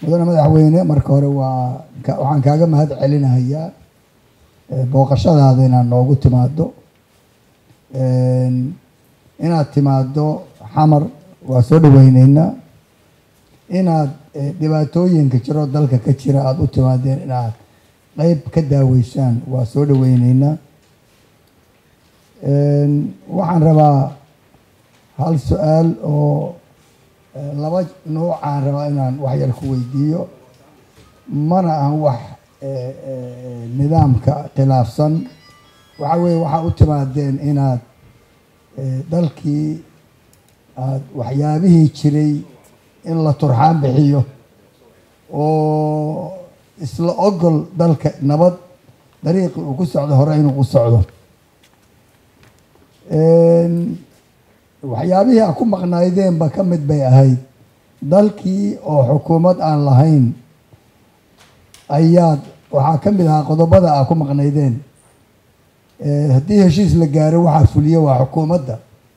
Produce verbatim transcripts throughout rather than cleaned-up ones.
mudane madaxweyne marka hore waa waxaan kaaga mahad celinayaa booqashadaada inaad noogu timaado inaad timaado xamar waa soo dhaweyneynaa inaad dhibaatooyinka jiro dalka ka jira aada u timaadeen inaad qeyb ka daaweysaan waa soo dhaweyneynaa waxaan rabaa hal su-aal oo laba noocaan rabaa inaan wax yar ku weydiiyo mana ahan wax nidaamka khilaafsan waxa weeye waxaa u timaadeen inaad dalkii aada waxyaabihii jiray in la turxaan bixiyo oo isla ogol dalka nabad dariiqii uu ku socdo hore inuu u socdo waxyaabihii a ku maqnaydeenba ka mid bay ahayd dalkii oo xukuumad aan lahayn ayaad waxaa ka mid ahaa qodobada a ku maqnaydeen haddii heshiis la gaaro waxaa fuliye waa xukuumadda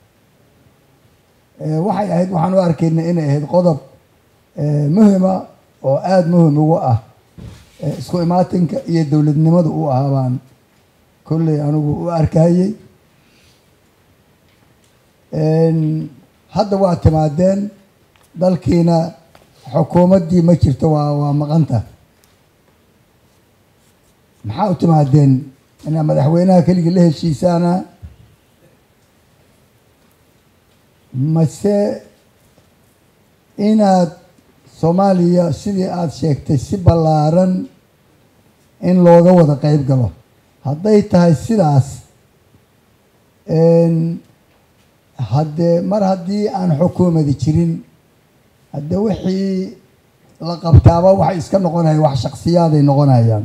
waxay ahayd waxaan u arkayna inay ahayd qodob muhima oo aada muhim ugu ah isku imaatinka iyo dowladnimada u ahaa baan kolley anigu u arkayey hadda waa timaadeen dalkiina xukuumaddii ma jirto waa waa maqanta maxaa u timaadeen inaad madaxweynaha keligii la heshiisaana mase inaad soomaaliya sidii aada sheegtay si ballaaran in looga wada qeyb galo hadday tahay sidaas haddee mar haddii aan xukuumadi jirin haddee wixii la qabtaaba waxay iska noqonayaan wax shaksiyaaday noqonayaan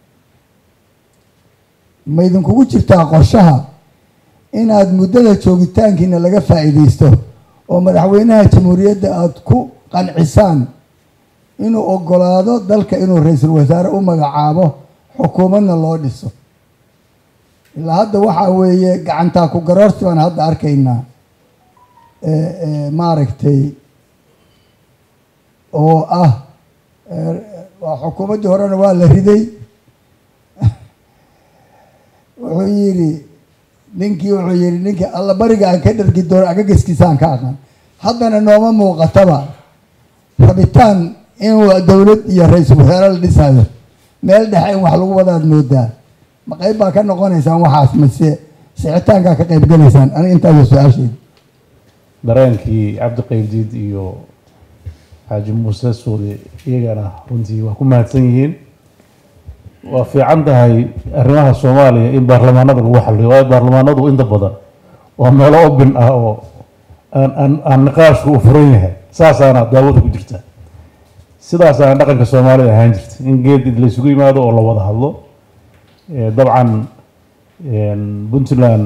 ma idinkugu jirtaa qorshaha inaad muddada joogitaankiina laga faa'iidaysto oo madaxweynaha jamhuuriyadda aada ku qancisaan inuu ogolaado dalka inuu ra-iisul wasaare u magacaabo xukuumadna loo dhiso ilaa hadda waxaa weeye gacantaa ku garoorsi baan hadda arkaynaa maaragtay oo ah waa xukuumaddii horena waa la riday wuxuu yidhi ninkii wuxuu yidhi ninkii alla bariga aan ka dhargi doono agagaskiisaan ka aqaan haddana nooma muuqataba rabitaan in dowlad iyo ra-iisul wasaare la dhisayo meel dhexe in wax lagu wadaad moodaa ma qeyb baa ka noqonaysaan waxaas mase sixitaankaa ka qeyb galaysaan aniga intaasa su-aasheeda dareenkii cabdiqaybdiid iyo xaaji muuse suudi iyagana runtii waa ku mahadsan yihiin waa fiican tahay arrimaha soomaaliya in baarlamaanada lagu xaliyo waayo baarlamaanadu inta badan waa meelo obin ah oo aan aan aan niqaashku u furan yahay saasaana daawada ku jirta sidaasaana dhaqanka soomaaliya ahaan jirta in geed la isugu yimaado oo la wada hadlo dabcan puntland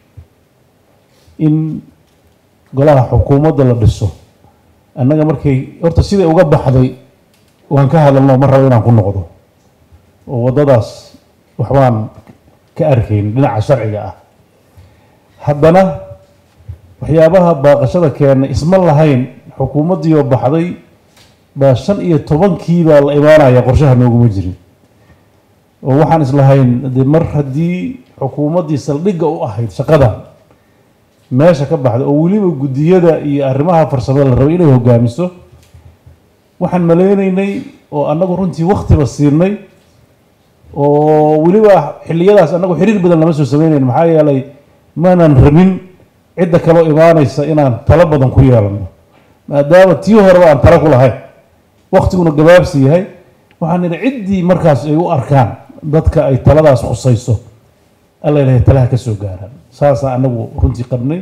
in golaha xukuumadda la dhiso annaga markay horta siday uga baxday waan ka hadalno ma rabo inaan ku noqdo oo waddadaas waxbaan ka arkayn dhinaca sharciga ah haddana waxyaabaha baaqashada keenay isma lahayn xukuumaddii oo baxday baa shan iyo tobankii baa la imaanaya qorshaha nooguma jirin oo waxaan islahayn dee mar haddii xukuumaddii saldhigga u ahayd shaqada meesha ka baxda oo weliba guddiyada iyo arrimaha farsamada la rabay inay hogaamiso waxaan maleynaynay oo annagu runtii waktiba siinay oo weliba xilliyadaas annagu xiriir badan lama soo sameynayn maxaa yeelay maanan rabin cidda kaloo imaanaysa inaan talo badan ku yeelano maadaama tii horeba aan talo ku lahayn waktiguna gabaabsi yahay waxaan nidhi ciddii markaas ay u arkaan dadka ay taladaas khusayso alla ilahay talaha ka soo gaaraan saasaan annagu runtii qabnay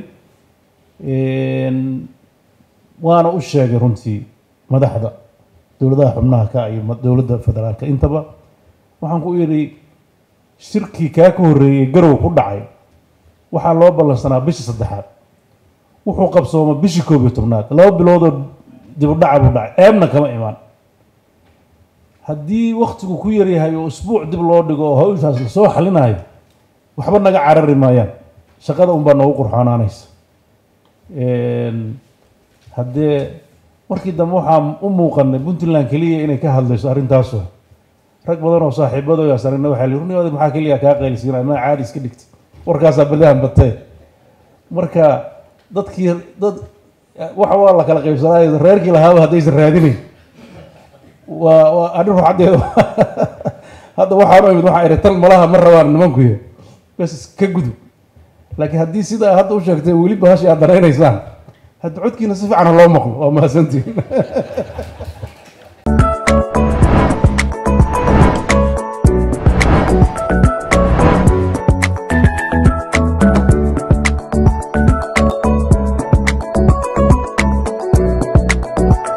waana u sheegay runtii madaxda dowladaha xubnaha ka iyo dowladda federaalka intaba waxaan ku yidhi shirkii kaa ka horreeyey garow ku dhacay waxaa loo ballansanaa bishii saddexaad wuxuu qabsooma bishii koob iyo tobnaad laba biloodoo dibudhaca buu dhacay ceebna kama imaan haddii waktigu ku yaryahay oo isbuuc dib loo dhigo oo hawshaas lasoo xalinayo waxba naga carari maayaan shaqada unbaa noogu qurxoonaanaysa haddee markii dambe waxaan u muuqanay puntland keliya inay ka hadlayso arrintaasoo rag badan oo saaxiibadooda sarina waxaa li runniooda maxaa keliya kaa qaylisiinaya maa caadi iska dhigtay warkaasaa badahan batee marka dadkii dad waxa waa la kala qaybsanaayo reerkii lahaaba haddaysan raadinayn waa waa arrin ruuxaddeeda hadda waxaan u imid waxaa idhi tan malaha ma rabaan nimankuya bes ka gudub laakiin haddii sidaa hadda u sheegtay weli bahashi aad daraynaysaan hadda codkiina si fiican ha loo maqlo waa mahadsantiin